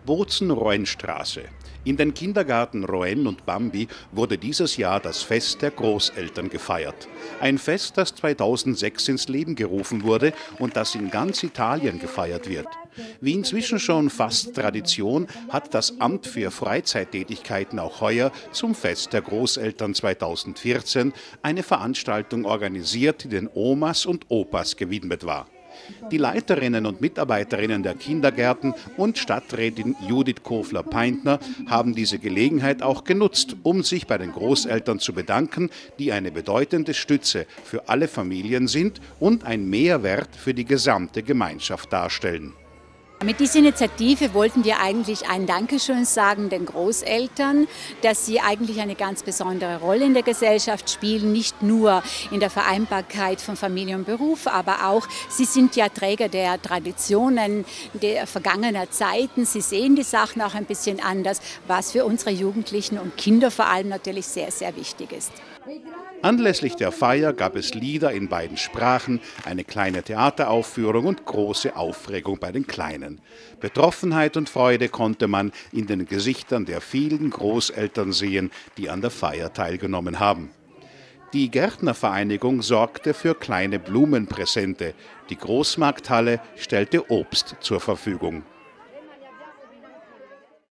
Bozen-Roen-Straße. In den Kindergärten Roen und Bambi wurde dieses Jahr das Fest der Großeltern gefeiert. Ein Fest, das 2006 ins Leben gerufen wurde und das in ganz Italien gefeiert wird. Wie inzwischen schon fast Tradition, hat das Amt für Freizeittätigkeiten auch heuer zum Fest der Großeltern 2014 eine Veranstaltung organisiert, die den Omas und Opas gewidmet war. Die Leiterinnen und Mitarbeiterinnen der Kindergärten und Stadträtin Judith Kofler-Peintner haben diese Gelegenheit auch genutzt, um sich bei den Großeltern zu bedanken, die eine bedeutende Stütze für alle Familien sind und ein Mehrwert für die gesamte Gemeinschaft darstellen. Mit dieser Initiative wollten wir eigentlich ein Dankeschön sagen den Großeltern, dass sie eigentlich eine ganz besondere Rolle in der Gesellschaft spielen, nicht nur in der Vereinbarkeit von Familie und Beruf, aber auch, sie sind ja Träger der Traditionen der vergangenen Zeiten. Sie sehen die Sachen auch ein bisschen anders, was für unsere Jugendlichen und Kinder vor allem natürlich sehr, sehr wichtig ist. Anlässlich der Feier gab es Lieder in beiden Sprachen, eine kleine Theateraufführung und große Aufregung bei den Kleinen. Betroffenheit und Freude konnte man in den Gesichtern der vielen Großeltern sehen, die an der Feier teilgenommen haben. Die Gärtnervereinigung sorgte für kleine Blumenpräsente. Die Großmarkthalle stellte Obst zur Verfügung.